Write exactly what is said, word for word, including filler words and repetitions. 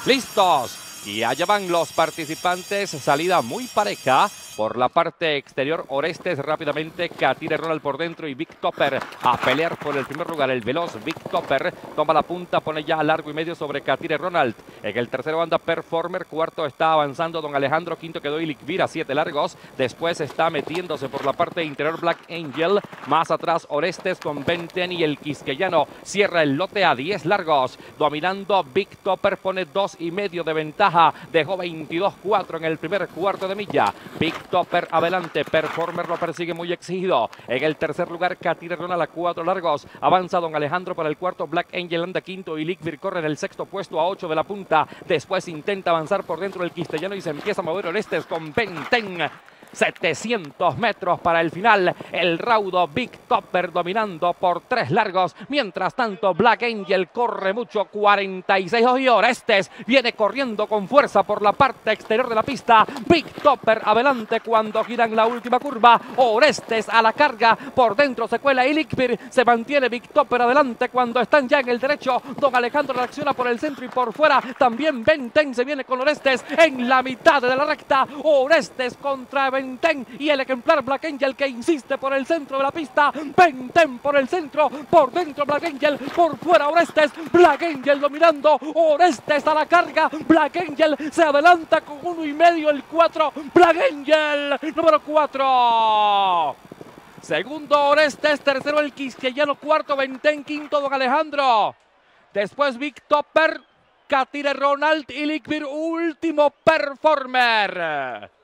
listos. Y allá van los participantes, salida muy pareja. Por la parte exterior, Orestes rápidamente, Katire Ronald por dentro y Vic Topper a pelear por el primer lugar. El veloz Vic Topper toma la punta, pone ya a largo y medio sobre Katire Ronald. En el tercero anda Performer, cuarto está avanzando Don Alejandro, quinto quedó Ilikvir a siete largos. Después está metiéndose por la parte interior Black Angel. Más atrás Orestes con veinte y el quisqueyano cierra el lote a diez largos. Dominando Vic Topper, pone dos y medio de ventaja. Dejó veintidós cuatro en el primer cuarto de milla. Vic Topper adelante, Performer lo persigue muy exigido. En el tercer lugar, Katire Ronald a cuatro largos. Avanza Don Alejandro para el cuarto, Black Angel anda quinto y Ilikvir corre en el sexto puesto a ocho de la punta. Después intenta avanzar por dentro del quistellano y se empieza a mover Orestes con veinte. setecientos metros para el final. El raudo Vic Topper dominando por tres largos. Mientras tanto, Black Angel corre mucho, cuarenta y seis. Y Orestes viene corriendo con fuerza por la parte exterior de la pista. Vic Topper adelante cuando giran la última curva. Orestes a la carga. Por dentro se cuela Ilikvir. Se mantiene Vic Topper adelante cuando están ya en el derecho. Don Alejandro reacciona por el centro y por fuera. También Benten se viene con Orestes en la mitad de la recta. Orestes contra Benten y el ejemplar Black Angel que insiste por el centro de la pista. Benten por el centro, por dentro Black Angel, por fuera Orestes. Black Angel dominando, Orestes a la carga. Black Angel se adelanta con uno y medio el cuatro. Black Angel, número cuatro. Segundo Orestes, tercero el quisqueyano, cuarto Benten, quinto Don Alejandro. Después Vic Topper, Katire Ronald, Ilikvir, último Performer.